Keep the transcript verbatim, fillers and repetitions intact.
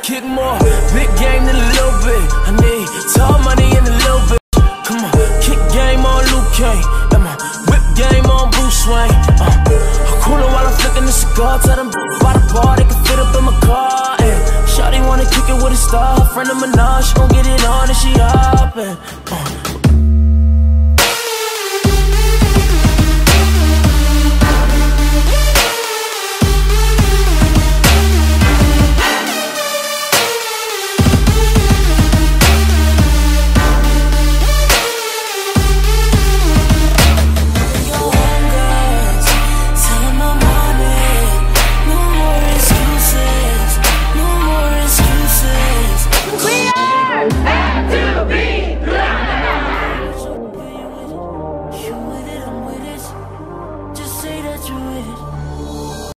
kick more. Big game in a little bit. I need tall money in a little bit. Come on, kick game on Luke Kane. And my whip game on Bruce Wayne. uh, I'm coolin' while I'm flicking the cigar. Tell them by the bar, they can fit up in my car. And shawty wanna kick it with a star. Her friend of Minaj, she gon' get it on and she hoppin'. uh,